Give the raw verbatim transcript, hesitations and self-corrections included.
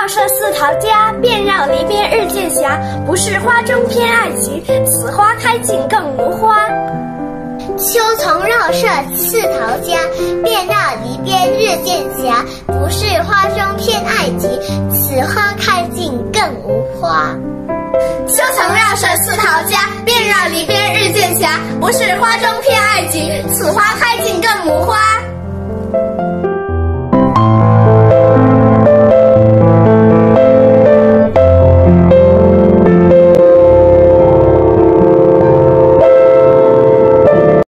舍似桃佳，遍绕篱边日渐斜。不是花中偏爱情，此花开尽更无花。 秋丛绕舍似桃佳，遍绕篱边日渐斜。不是花中偏爱情，此花开尽更无花。 秋丛绕舍似桃佳，遍绕篱边日渐斜。不是花中偏爱情，此花开尽更无花。